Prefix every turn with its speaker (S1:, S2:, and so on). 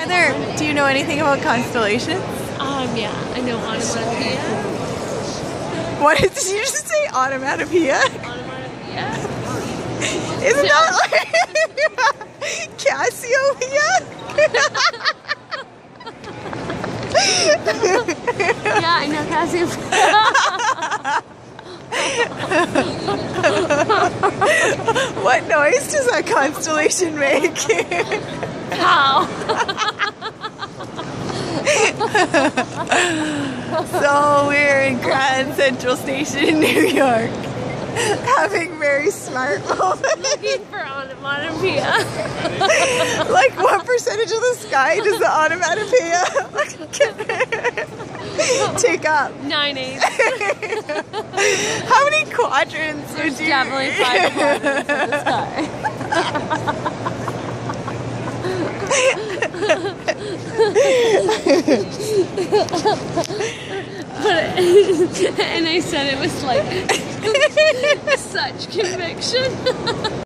S1: Are there, do you know anything about constellations?
S2: Yeah, I know onomatopoeia.
S1: What did you just say? Onomatopoeia?
S2: Onomatopoeia?
S1: Isn't that like Cassiopeia?
S2: Yeah, I know Cassiopeia.
S1: What noise does that constellation make?
S2: How?
S1: So we're in Grand Central Station in New York, having very smart moments.
S2: Looking for onomatopoeia.
S1: Like, what percentage of the sky does the onomatopoeia take up?
S2: 9/8.
S1: How many quadrants would you?
S2: Definitely 5 quadrants of the sky. And I said it was like such conviction.